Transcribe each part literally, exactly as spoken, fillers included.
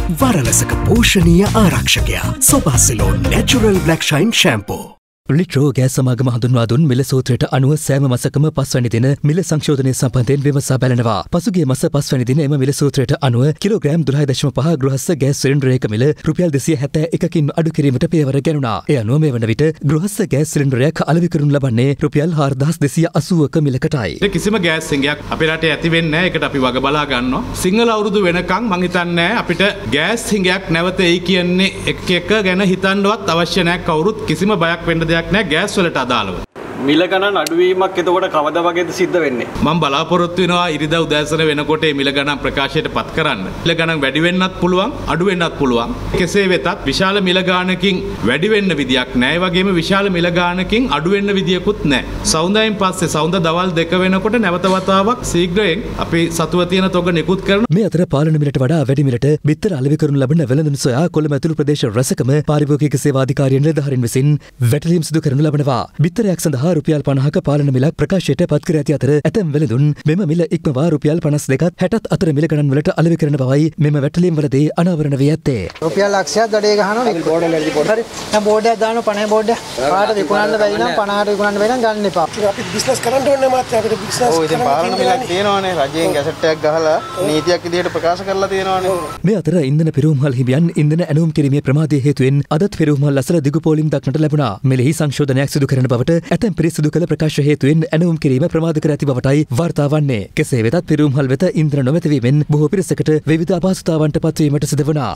වරලසක පෝෂණීය ආරක්ෂකයා සොබාසිලෝ natural black shine shampoo. Litro gas සමාගම හඳුන්වා දුන් මිල සූත්‍රයට අනුව සෑම මසකම පස්වැනි දින මිල සංශෝධනය සම්බන්ධයෙන් විමසා බලනවා. පසුගිය මස පස්වැනි දින එම මිල සූත්‍රයට අනුව කිලෝග්‍රෑම් දොළහ දශම පහ ගෘහස්ස ගෑස් සිලින්ඩරයක මිල රුපියල් දෙසිය හැත්තෑ එකකින් අඩු කිරීමට පියවර ගැනුණා. එය අනුව මේ වන විට ගෘහස්ස ගෑස් සිලින්ඩරයක් අලෙවි කරනු ලබන්නේ රුපියල් හාරදහස් දෙසිය අසූවක මිලකටයි. කිසිම ගෑස් සිංගයක් අපේ රටේ ඇති වෙන්නේ නැහැ. ඒකට අපි වග බලා ගන්නවා. සිංහල අවුරුදු වෙනකන් මං හිතන්නේ අපිට ගෑස් සිංගයක් නැවත එයි කියන්නේ එක එක ගැන හිතන්නවත් අවශ්‍ය නැහැ. කවුරුත් කිසිම බයක් වෙන්න දෙයක් නැහැ ගෑස් වලට අදාළව. මිල ගණන් අඩුවීමක් එතකොට කවදා වගේද සිද්ධ වෙන්නේ? මම බලාපොරොත්තු වෙනවා ඉරිදා උදෑසන වෙනකොට මේ මිල ගණන් ප්‍රකාශයට පත් කරන්න. මිල ගණන් වැඩි වෙන්නත් පුළුවන්, අඩු වෙන්නත් පුළුවන්. කෙසේ වෙතත් විශාල මිල ගාණකින් වැඩි වෙන්න විදියක් නැහැ. ඒ වගේම විශාල මිල ගාණකින් අඩු වෙන්න විදියකුත් නැහැ. සෞන්දර්යයෙන් පස්සේ සෞන්දර්ය දවල් දෙක වෙනකොට නැවත වතාවක් ශීඝ්‍රයෙන් අපි සතුව තියෙන තොග නිකුත් කරන මේ අතර පාලන මිලට වඩා වැඩි මිලට බිත්තර අලෙවි කරනු ලබන වෙළඳුන් සොයා කොළඹ ඇතුළු ප්‍රදේශ රැසකම පාරිභෝගික සේවා අධිකාරිය නිලධාරීන් විසින් වැටලීම් සිදු කරනු ලබනවා. බිත්තරයක් සඳහා රුපියල් පනහක පාලන මිලක් ප්‍රකාශයට පත් කර ඇති අතර ඇතැම් වෙළඳුන් මෙම මිල ඉක්මවා රුපියල් පනස් දෙකත් හැටත් අතර මිල ගණන් වලට අලෙවි කරන බවයි මෙම වැටලීම් වලදී අනාවරණ වී ඇත්තේ. රුපියල් ලක්ෂයක් ගඩේ ගහනවා බෝඩ් එක පොඩ හරි. දැන් බෝඩ් එකක් දානවා පනහ බෝඩ් එක. කාට විකුණන්න බැරි නම් පනහට විකුණන්න බැරි නම් ගන්න එපා. අපි බිස්නස් කරන්න ඕනේ මාත් අපිට බිස්නස් ඔව් ඉතින් පාලන මිලක් තියෙනවානේ. රජයෙන් ගැසට් එකක් ගහලා නීතියක් විදිහට ප්‍රකාශ කරලා තියෙනවානේ. මේ අතර ඉන්ධන පෙරහුම්හල් හිමියන් ඉන්ධන ඇණවුම් කිරීමේ ප්‍රමාදය හේතුවෙන් අදත් පෙරහුම්හල් අසල දිගු පෝලිම් දක්නට ලැබුණා. මෙලෙහි සංශෝධනයක් සිදු කරන බවට ඇතැම් පිරිස් සිදු කළ ප්‍රකාශ හේතුවෙන් ඇණවුම් කිරීම ප්‍රමාද කර ඇති බවටයි වාර්තා වන්නේ. කෙසේ වෙතත් පෙරහුම්හල් වෙත ඉන්ධන නොමැතිවීමෙන් බොහෝ පිරිසකට විවිධ අපහසුතාවන්ට පත්වීමට සිදු වුණා.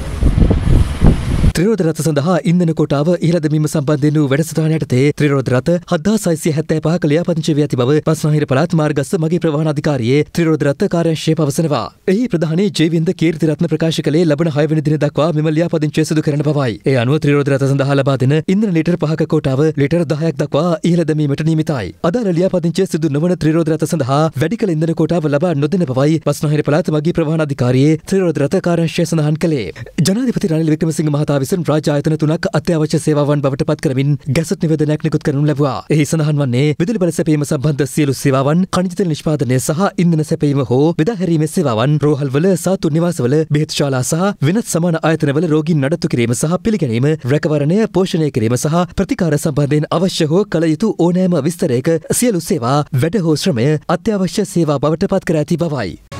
ත්‍රිරෝධ රථ සඳහා ඉන්ධන කොටාව ඉහළ දැමීම සම්බන්ධයෙන් වූ වැඩසටහන යටතේ ත්‍රිරෝධ රථ හත්දාස් හයසිය හැත්තෑ පහක ලියාපදිංචි වී ඇති බව බස්නාහිර පළාත් මාර්ගස්ස මගී ප්‍රවාහන අධිකාරියේ ත්‍රිරෝධ රථ කාර්යාංශය පවසනවා. එහි ප්‍රධානී ජීවින්ද කීර්තිරත්න ප්‍රකාශ කළේ ලබන හය වෙනි දින දක්වා මෙම ලියාපදිංචිය සිදු කරන බවයි. ඒ අනුව ත්‍රිරෝධ රථ සඳහා ලබා දෙන ඉන්ධන ලීටර් පහක කොටාව ලීටර් දහයක් දක්වා ඉහළ දැමීමට නියමිතයි. අදාළ ලියාපදිංචිය සිදු නොවන ත්‍රිරෝධ රථ සඳහා වැඩි කළ ඉන්ධන කොටාව ලබා නොදෙන බවයි බස්නාහිර පළාත් මගී ප්‍රවාහන අධිකාරියේ ත්‍රිරෝධ රථ කාර්යාංශය සඳහන් කළේ. ජනාධිපති රනිල් වික්‍රමසිංහ මහතා විසින් රාජ්‍ය ආයතන තුනක් අත්‍යවශ්‍ය සේවාවන් බවට පත් කරමින් ගැසට් නිවේදනයක් නිකුත් කරනු ලැබුවා. එහි සඳහන් වන්නේ විදුලි බල සැපයීම සම්බන්ධ සියලු සේවාවන්, ಖನಿජ තෙල් නිෂ්පාදනය සහ ඉන්ධන සැපයීම හෝ බෙදා හැරීමේ සේවාවන්, රෝහල්වල, සාතු නිවාසවල, බෙහෙත් ශාලා සහ වෙනත් සමාන ආයතනවල රෝගීන් නඩත්තු කිරීම සහ පිළිගැනීම, රැකවරණය, පෝෂණය කිරීම සහ ප්‍රතිකාර සම්බන්ධයෙන් අවශ්‍ය හෝ කළ යුතු ඕනෑම විස්තරයක සියලු සේවා, වැඩ හෝ ශ්‍රමය අත්‍යවශ්‍ය සේවා බවට පත් කර ඇති බවයි.